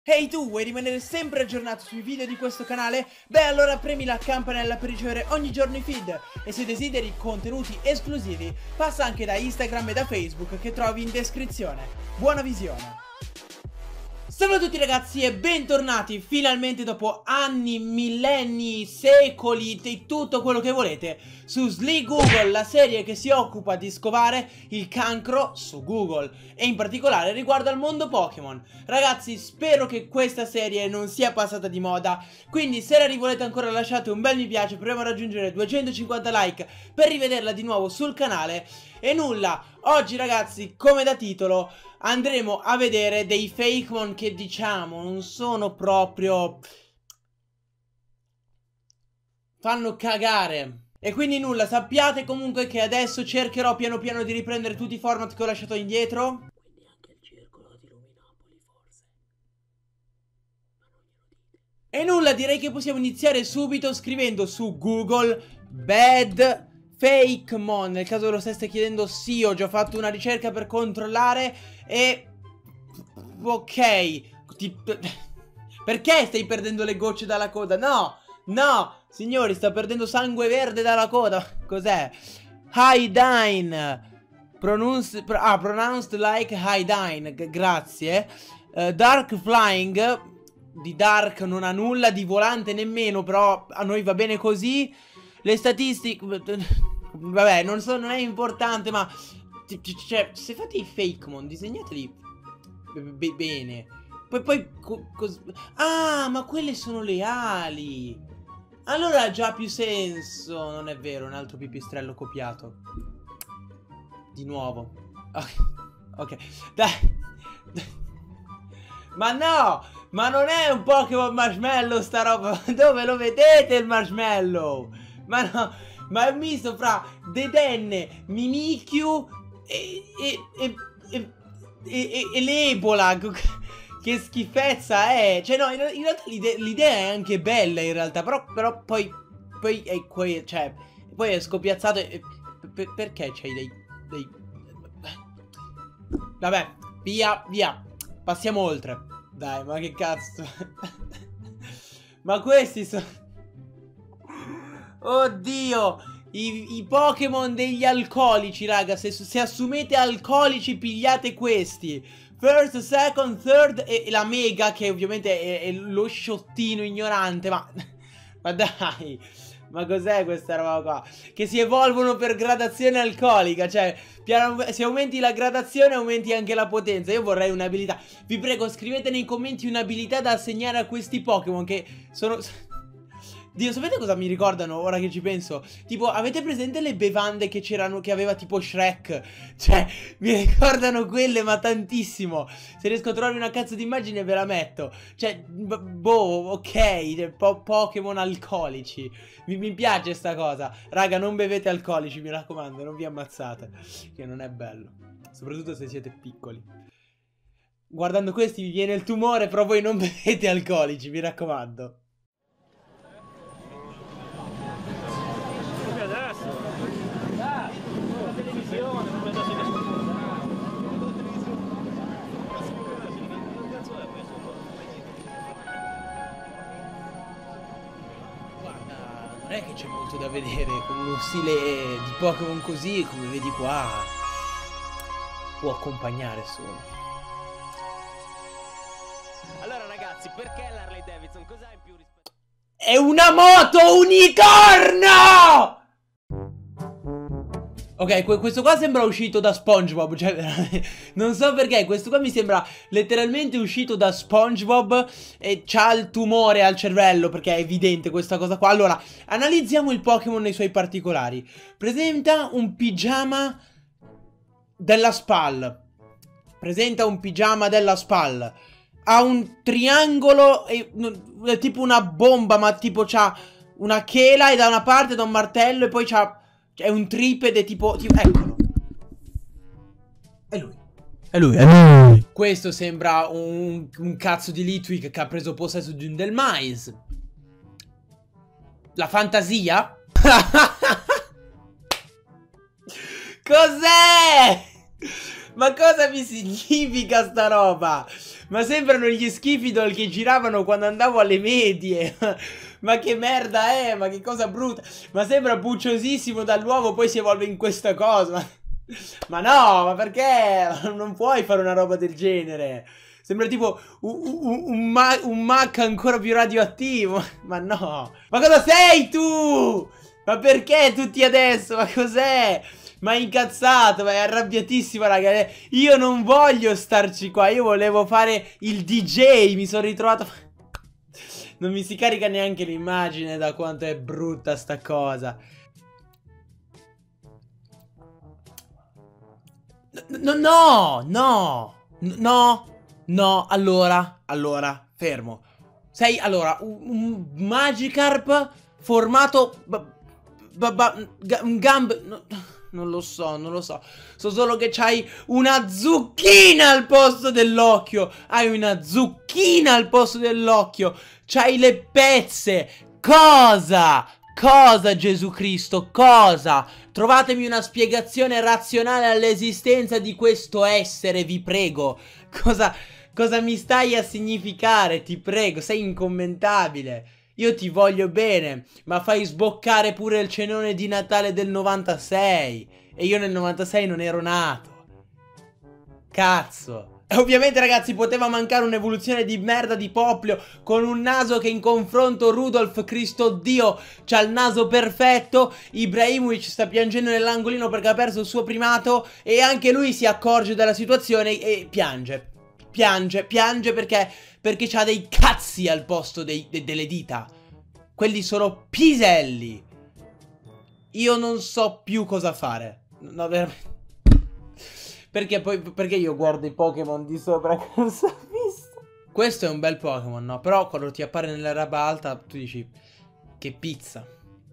Ehi tu, vuoi rimanere sempre aggiornato sui video di questo canale? Beh, allora premi la campanella per ricevere ogni giorno i feed e se desideri contenuti esclusivi passa anche da Instagram e da Facebook che trovi in descrizione. Buona visione! Salve a tutti ragazzi e bentornati finalmente dopo anni, millenni, secoli e tutto quello che volete su Slee Google, la serie che si occupa di scovare il cancro su Google e in particolare riguardo al mondo Pokémon. Ragazzi, spero che questa serie non sia passata di moda, quindi se la rivolete ancora lasciate un bel mi piace, proviamo a raggiungere 250 like per rivederla di nuovo sul canale. E nulla, oggi ragazzi, come da titolo, andremo a vedere dei Fakemon che diciamo non sono proprio... fanno cagare. E quindi nulla, sappiate comunque che adesso cercherò piano piano di riprendere tutti i format che ho lasciato indietro. Quindi anche il circolo di Luminapoli forse. Ma non glielo dite. E nulla, direi che possiamo iniziare subito scrivendo su Google Bad Fakemon. Nel caso lo stesse chiedendo, sì, ho già fatto una ricerca per controllare e... ok. Perché stai perdendo le gocce dalla coda? No, no, signori, sta perdendo sangue verde dalla coda. Cos'è? Hydine. Pronounced like Hydine. Grazie. Dark Flying. Di Dark non ha nulla, di volante nemmeno, però a noi va bene così. Le statistiche... vabbè, non è importante, ma... cioè, se fate i Fakemon, disegnateli bene. Poi ah, ma quelle sono le ali. Allora ha già più senso. Non è vero, un altro pipistrello copiato. Di nuovo. Ok, dai. Ma no, ma non è un Pokémon Marshmallow sta roba. Dove lo vedete il Marshmallow? Ma no, ma è un misto fra Dedenne, Mimikyu e l'Ebola. Che schifezza è. Cioè no, in realtà l'idea è anche bella in realtà. Però poi è cioè, poi è scoppiazzato perché c'hai dei... Vabbè, via. Passiamo oltre. Dai, ma che cazzo. Ma questi sono... oddio, i Pokémon degli alcolici, raga. Se assumete alcolici, pigliate questi. First, second, third e la mega, che ovviamente è lo sciottino ignorante. Ma dai, ma cos'è questa roba qua? Che si evolvono per gradazione alcolica. Cioè, se aumenti la gradazione aumenti anche la potenza. Io vorrei un'abilità. Vi prego, scrivete nei commenti un'abilità da assegnare a questi Pokémon che sono... Dio, sapete cosa mi ricordano ora che ci penso? Tipo, avete presente le bevande che c'erano, che aveva tipo Shrek? Cioè, mi ricordano quelle, ma tantissimo. Se riesco a trovare una cazzo di immagine ve la metto. Cioè, boh, ok, Pokémon alcolici. Mi piace sta cosa. Raga, non bevete alcolici, mi raccomando, non vi ammazzate. Che non è bello. Soprattutto se siete piccoli. Guardando questi vi viene il tumore, però voi non bevete alcolici, mi raccomando. Non è che c'è molto da vedere, con uno stile di Pokémon così, come vedi qua, può accompagnare solo. Allora ragazzi, perché l'Harley Davidson? Cos'ha in più rispetto... È una moto unicorno! Ok, questo qua sembra uscito da SpongeBob, cioè non so perché, questo qua mi sembra letteralmente uscito da SpongeBob e c'ha il tumore al cervello, perché è evidente questa cosa qua. Allora, analizziamo il Pokémon nei suoi particolari. Presenta un pigiama della Spal. Ha un triangolo, è tipo una bomba, ma tipo c'ha una chela e da una parte da un martello e poi c'ha... è un tripede tipo eccolo. È lui. Questo sembra un cazzo di Litwick che ha preso possesso di un Delmise. La fantasia? Cos'è? Ma cosa mi significa sta roba? Ma sembrano gli Skifidol che giravano quando andavo alle medie. Ma che merda è? Ma che cosa brutta. Ma sembra pucciosissimo dall'uovo, poi si evolve in questa cosa. Ma no, ma perché? Non puoi fare una roba del genere. Sembra tipo un Mac ancora più radioattivo. Ma no. Ma cosa sei tu? Ma perché tutti adesso? Ma cos'è? Ma è incazzato, ma è arrabbiatissimo, raga. Io non voglio starci qua. Io volevo fare il DJ. Mi sono ritrovato. Non mi si carica neanche l'immagine da quanto è brutta sta cosa. No. Allora, fermo. Sei, allora, un Magikarp formato... un Gump... non lo so. So solo che c'hai una zucchina al posto dell'occhio. Hai una zucchina al posto dell'occhio. C'hai le pezze. Cosa? Cosa, Gesù Cristo? Cosa? Trovatemi una spiegazione razionale all'esistenza di questo essere, vi prego. Cosa mi stai a significare? Ti prego, sei incommentabile. Io ti voglio bene, ma fai sboccare pure il cenone di Natale del 96. E io nel 96 non ero nato. Cazzo. E ovviamente, ragazzi, poteva mancare un'evoluzione di merda di Poplio con un naso che in confronto Rudolf, Cristo Dio, c'ha il naso perfetto. Ibrahimovic sta piangendo nell'angolino perché ha perso il suo primato e anche lui si accorge della situazione e piange. Piange perché c'ha dei cazzi al posto delle dita. Quelli sono piselli. Io non so più cosa fare. No, veramente. Perché io guardo i Pokémon di sopra cosa ho visto? Questo è un bel Pokémon, no? Però quando ti appare nella roba alta tu dici che pizza.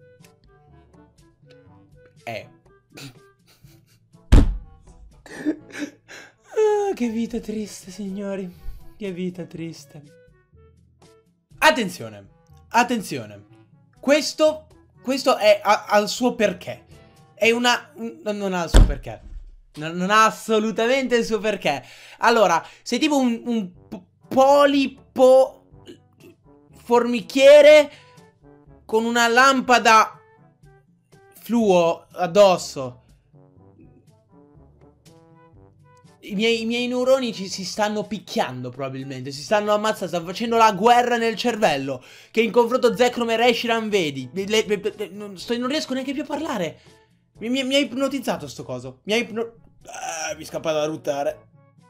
Che vita triste, signori. Che vita triste. Attenzione. Questo è al suo perché. È una... non ha il suo perché. Non ha assolutamente il suo perché. Allora, sei tipo un polipo formichiere con una lampada fluo addosso. I miei neuroni si stanno picchiando probabilmente. Si stanno ammazzando. Stanno facendo la guerra nel cervello. Che in confronto Zekrom e Reshiram vedi. Non riesco neanche più a parlare. Mi ha ipnotizzato sto coso. Mi è scappato da ruttare.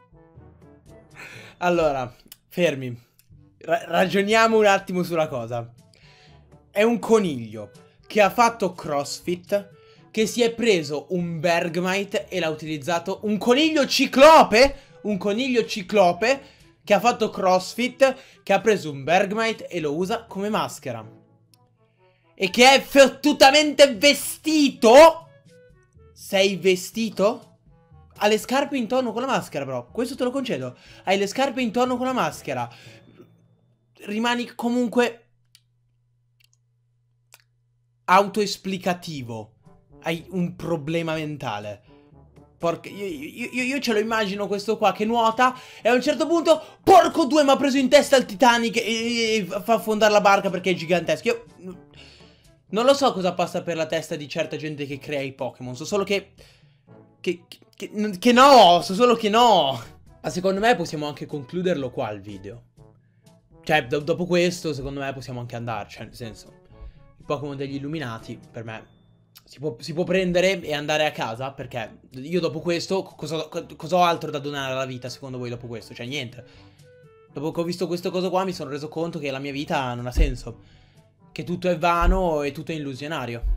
Allora, fermi. Ragioniamo un attimo sulla cosa. È un coniglio che ha fatto CrossFit, che si è preso un Bergmite e l'ha utilizzato. Un coniglio ciclope. Un coniglio ciclope che ha fatto CrossFit, che ha preso un Bergmite e lo usa come maschera. E che è fottutamente vestito. Sei vestito? Ha le scarpe intorno con la maschera, però. Questo te lo concedo. Hai le scarpe intorno con la maschera. Rimani comunque autoesplicativo. Hai un problema mentale. Porca... Io ce lo immagino questo qua che nuota e a un certo punto... Porco due, mi ha preso in testa il Titanic e fa affondare la barca perché è gigantesco. Io... non lo so cosa passa per la testa di certa gente che crea i Pokémon. So solo che no, so solo che no. Ma secondo me possiamo anche concluderlo qua il video. Cioè, dopo questo, secondo me possiamo anche andarci. Nel senso, il Pokémon degli Illuminati, per me, si può prendere e andare a casa. Perché io dopo questo, cosa ho altro da donare alla vita, secondo voi, dopo questo? Cioè, niente. Dopo che ho visto questo coso qua, mi sono reso conto che la mia vita non ha senso. Che tutto è vano e tutto è illusionario.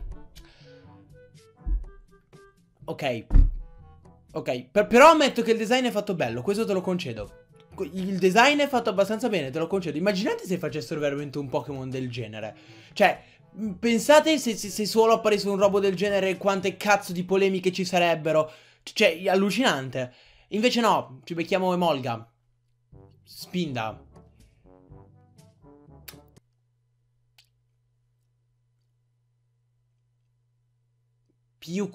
Ok. Però ammetto che il design è fatto bello, questo te lo concedo. Il design è fatto abbastanza bene, te lo concedo. Immaginate se facessero veramente un Pokémon del genere. Cioè, pensate se solo apparisse un robo del genere, quante cazzo di polemiche ci sarebbero. Cioè, allucinante. Invece no, ci becchiamo Emolga. Spinda.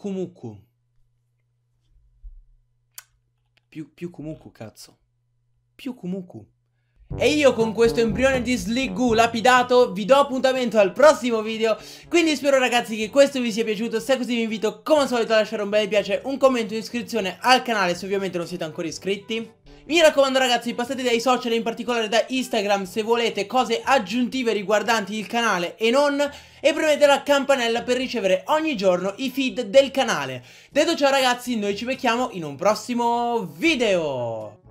Pyukumuku. Pyukumuku, cazzo. più Kumuku. E io con questo embrione di Sliggoo lapidato vi do appuntamento al prossimo video. Quindi spero ragazzi che questo vi sia piaciuto. Se è così vi invito come al solito a lasciare un bel mi piace, un commento, un'iscrizione al canale se ovviamente non siete ancora iscritti. Mi raccomando ragazzi, passate dai social, in particolare da Instagram, se volete cose aggiuntive riguardanti il canale e non, e premete la campanella per ricevere ogni giorno i feed del canale. Detto ciò ragazzi, noi ci becchiamo in un prossimo video.